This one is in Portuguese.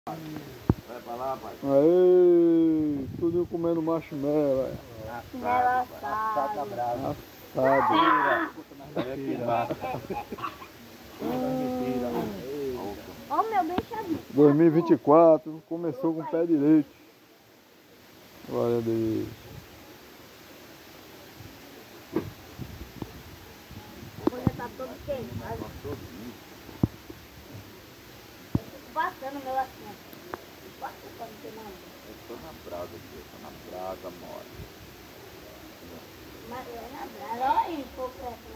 Vai pra lá, pai. Aê, tudo comendo marshmallow. Marshmallow assado. Assado. Ó, meu bem chavinho. 2024 começou com o pé direito. Glória a Deus. Agora já tá todo queimado. Eu fico passando meu assim. Passa pra não queimar. Eu tô na brasa aqui, eu tô na brasa, mora. Mas é na brasa, olha aí, pouco.